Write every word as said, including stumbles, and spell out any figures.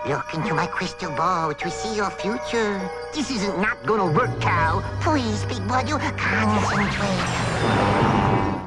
Look into my crystal ball to see your future. This isn't not gonna work, Cow. Please, big brother, concentrate.